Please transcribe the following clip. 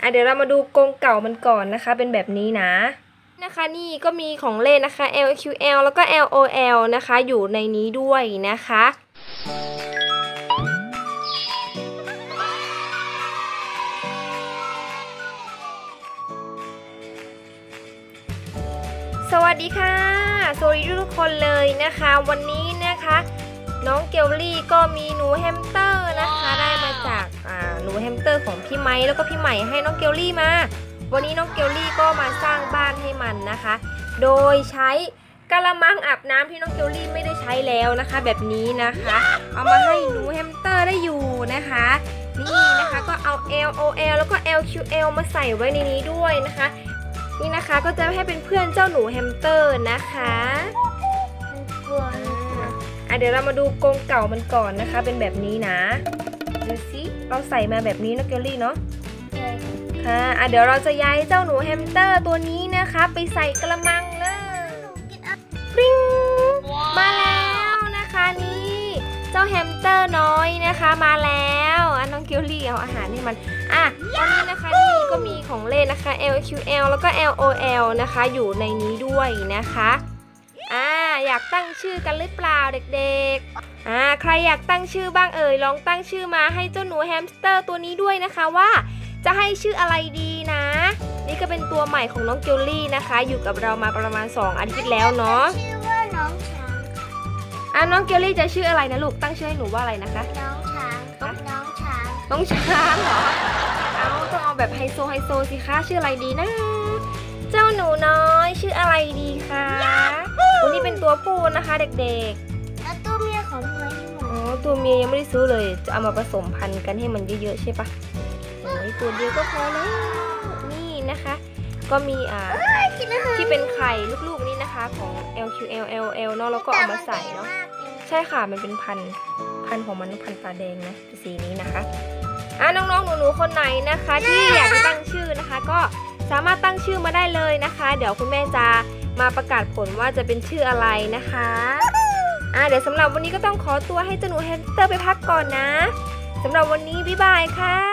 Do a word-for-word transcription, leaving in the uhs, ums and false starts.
อ่ะเดี๋ยวเรามาดูกรงเก่ามันก่อนนะคะเป็นแบบนี้นะนะคะนี่ก็มีของเล่นนะคะ แอล คิว แอล แล้วก็ แอล โอ แอล นะคะอยู่ในนี้ด้วยนะคะสวัสดีค่ะสวัสดีทุกคนเลยนะคะวันนี้นะคะน้องเกลลี่ก็มีหนูแฮมสเตอร์นะคะได้มาจากหนูแฮมสเตอร์ของพี่ไม้แล้วก็พี่ใหม่ให้น้องเกลลี่มาวันนี้น้องเกลลี่ก็มาสร้างบ้านให้มันนะคะโดยใช้กะละมังอาบน้ำที่น้องเกลลี่ไม่ได้ใช้แล้วนะคะแบบนี้นะคะเอามาให้หนูแฮมสเตอร์ได้อยู่นะคะนี่นะคะก็เอา แอล โอ แอล แล้วก็ แอล คิว แอล มาใส่ไว้ในนี้ด้วยนะคะนี่นะคะก็จะให้เป็นเพื่อนเจ้าหนูแฮมสเตอร์นะคะอ่ะเดี๋ยวเรามาดูกรงเก่ามันก่อนนะคะเป็นแบบนี้นะดูสิเราใส่มาแบบนี้นะเกลลี่เนาะค่ะอ่ะเดี๋ยวเราจะย้ายเจ้าหนูแฮมสเตอร์ตัวนี้นะคะไปใส่กระมังเลยปริ้งมาแล้วนะคะนี่เจ้าแฮมสเตอร์น้อยนะคะมาแล้วอ่ะน้องเกลลี่เอาอาหารให้มันอ่ะตอนนี้นะคะนี่ก็มีของเล่นนะคะ แอล คิว แอล แล้วก็ แอล โอ แอล นะคะอยู่ในนี้ด้วยนะคะอ่าอยากตั้งชื่อกันหรือเปล่าเด็กๆอ่าใครอยากตั้งชื่อบ้างเอ่ยลองตั้งชื่อมาให้เจ้าหนูแฮมสเตอร์ตัวนี้ด้วยนะคะว่าจะให้ชื่ออะไรดีนะนี่ก็เป็นตัวใหม่ของน้องเกลลี่นะคะอยู่กับเรามาประมาณสองอาทิตย์แล้วเนาะชื่อว่าน้องช้างอ่ะน้องเกลลี่จะชื่ออะไรนะลูกตั้งชื่อให้หนูว่าอะไรนะคะน้องช้างน้องช้างน้องช้างเหรอเอาต้องเอาแบบไฮโซไฮโซสิคะชื่ออะไรดีนะเจ้าหนูน้อยชื่ออะไรดีคะวันนี้เป็นตัวผู้นะคะเด็กๆแล้วตัวเมียของพี่ไม้ที่หมดอ๋อตัวเมียยังไม่ได้ซื้อเลยจะเอามาผสมพันธุ์กันให้มันเยอะๆใช่ปะโอ้ยตัวเดียวก็พอแล้วนี่นะคะก็มีอ่าที่เป็นไข่ลูกๆนี่นะคะของ แอล คิว แอล แอล แอล เนาะแล้วก็เอามาใส่เนาะใช่ค่ะมันเป็นพันธุ์พันธุ์ของมันพันธุ์ตาแดงนะสีนี้นะคะอ่ะน้องๆหนูๆคนไหนนะคะที่อยากจะตั้งชื่อนะคะก็สามารถตั้งชื่อมาได้เลยนะคะเดี๋ยวคุณแม่จะมาประกาศผลว่าจะเป็นชื่ออะไรนะคะอ่ะเดี๋ยวสำหรับวันนี้ก็ต้องขอตัวให้เจ้าหนูแฮมสเตอร์ไปพักก่อนนะสำหรับวันนี้บ๊ายบายค่ะ